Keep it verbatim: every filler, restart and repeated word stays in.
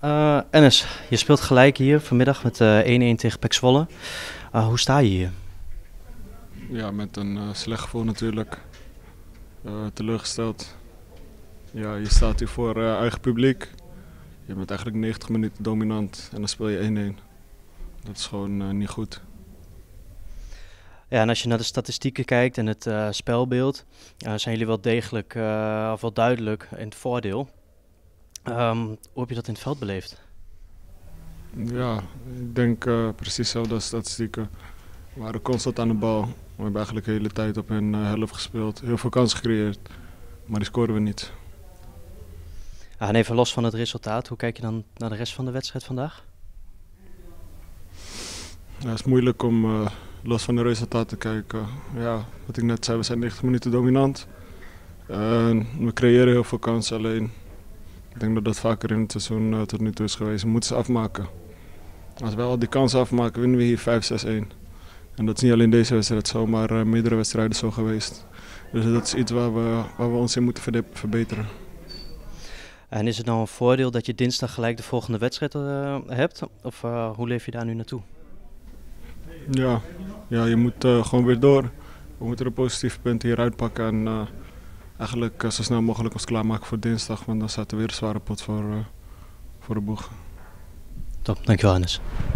Uh, Enes, je speelt gelijk hier vanmiddag met uh, één-één tegen Pek Zwolle. Uh, hoe sta je hier? Ja, met een uh, slecht gevoel natuurlijk. Uh, teleurgesteld. Ja, je staat hier voor uh, eigen publiek. Je bent eigenlijk negentig minuten dominant en dan speel je één-één. Dat is gewoon uh, niet goed. Ja, en als je naar de statistieken kijkt en het uh, spelbeeld, uh, zijn jullie wel degelijk, uh, of wel duidelijk in het voordeel. Um, hoe heb je dat in het veld beleefd? Ja, ik denk uh, precies hetzelfde als statistieken. We waren constant aan de bal. We hebben eigenlijk de hele tijd op hun uh, helft gespeeld. Heel veel kansen gecreëerd, maar die scoren we niet. Ja, en even los van het resultaat, hoe kijk je dan naar de rest van de wedstrijd vandaag? Ja, het is moeilijk om uh, los van de resultaten te kijken. Ja, wat ik net zei, we zijn negentig minuten dominant. Uh, we creëren heel veel kansen, alleen ik denk dat dat vaker in het seizoen uh, tot nu toe is geweest. We moeten ze afmaken. Als we al die kansen afmaken, winnen we hier vijf zes een. En dat is niet alleen deze wedstrijd zo, maar uh, meerdere wedstrijden zo geweest. Dus dat is iets waar we, waar we ons in moeten verbeteren. En is het nou een voordeel dat je dinsdag gelijk de volgende wedstrijd uh, hebt? Of uh, hoe leef je daar nu naartoe? Ja, ja je moet uh, gewoon weer door. We moeten de positieve punten hier uitpakken en uh, eigenlijk uh, zo snel mogelijk ons klaarmaken voor dinsdag. Want dan staat er weer een zware pot voor, uh, voor de boeg. Top, dankjewel Enes.